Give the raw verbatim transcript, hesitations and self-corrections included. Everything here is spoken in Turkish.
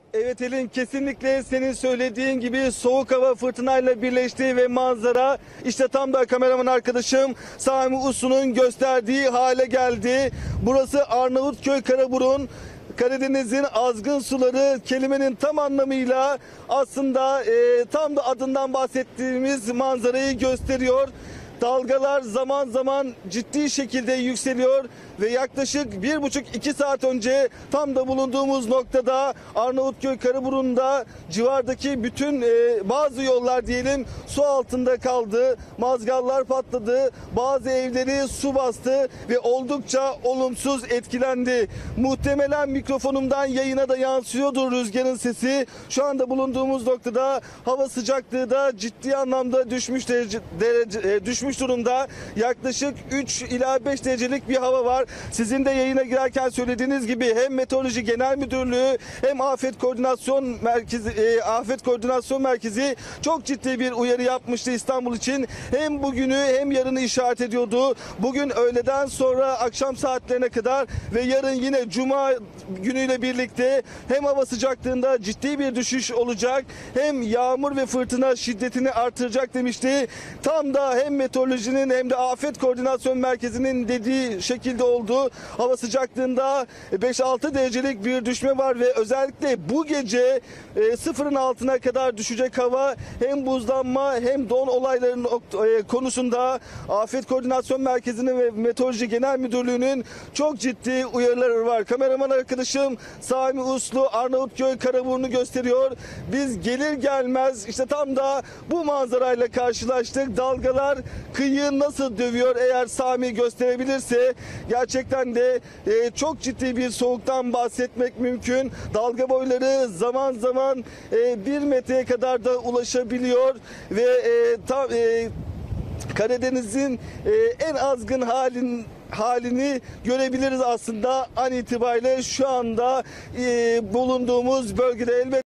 Evet Elin, kesinlikle senin söylediğin gibi soğuk hava fırtınayla birleşti ve manzara işte tam da kameraman arkadaşım Sami Uslu'nun gösterdiği hale geldi. Burası Arnavutköy Karaburun. Karadeniz'in azgın suları kelimenin tam anlamıyla aslında e, tam da adından bahsettiğimiz manzarayı gösteriyor. Dalgalar zaman zaman ciddi şekilde yükseliyor ve yaklaşık bir buçuk iki saat önce tam da bulunduğumuz noktada Arnavutköy Karaburun'da civardaki bütün e, bazı yollar diyelim su altında kaldı. Mazgallar patladı, bazı evleri su bastı ve oldukça olumsuz etkilendi. Muhtemelen mikrofonumdan yayına da yansıyordur rüzgarın sesi. Şu anda bulunduğumuz noktada hava sıcaklığı da ciddi anlamda düşmüş derece, derece e, düşmüş durumda. Yaklaşık üç ila beş derecelik bir hava var. Sizin de yayına girerken söylediğiniz gibi hem Meteoroloji Genel Müdürlüğü hem Afet Koordinasyon Merkezi e, Afet Koordinasyon Merkezi çok ciddi bir uyarı yapmıştı İstanbul için. Hem bugünü hem yarını işaret ediyordu. Bugün öğleden sonra akşam saatlerine kadar ve yarın yine Cuma günüyle birlikte hem hava sıcaklığında ciddi bir düşüş olacak, hem yağmur ve fırtına şiddetini artıracak demişti. Tam da hem meteorolojinin hem de Afet Koordinasyon Merkezi'nin dediği şekilde oldu. Hava sıcaklığında beş altı derecelik bir düşme var ve özellikle bu gece e, sıfırın altına kadar düşecek hava. Hem buzlanma hem don olaylarının e, konusunda Afet Koordinasyon Merkezi'nin ve Meteoroloji Genel Müdürlüğü'nün çok ciddi uyarıları var. Kameraman arkadaşım Sami Uslu Arnavutköy Karaburun'u gösteriyor. Biz gelir gelmez işte tam da bu manzarayla karşılaştık. Dalgalar kıyıyı nasıl dövüyor, eğer Sami gösterebilirse gerçekten de e, çok ciddi bir soğuktan bahsetmek mümkün. Dalga boyları zaman zaman e, bir metreye kadar da ulaşabiliyor ve e, tam e, Karadeniz'in e, en azgın halin halini görebiliriz aslında an itibariyle şu anda e, bulunduğumuz bölgede. Elbette